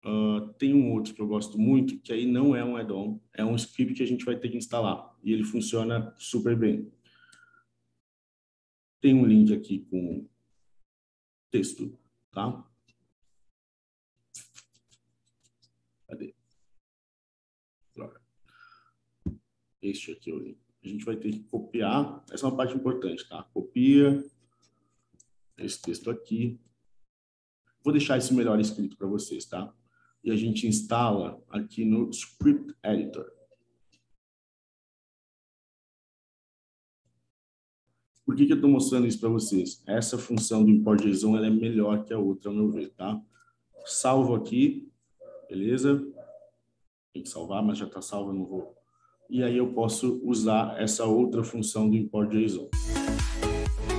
Tem um outro que eu gosto muito, que aí não é um add-on, é um script que a gente vai ter que instalar. E ele funciona super bem. Tem um link aqui com texto, tá? Cadê? Este aqui é o link. A gente vai ter que copiar. Essa é uma parte importante, tá? Copia esse texto aqui. Vou deixar esse melhor escrito para vocês, tá? E a gente instala aqui no Script Editor. Por que eu estou mostrando isso para vocês? Essa função do import JSON ela é melhor que a outra, ao meu ver, tá? Salvo aqui, beleza? Tem que salvar, mas já está salvo, eu não vou. E aí eu posso usar essa outra função do import JSON.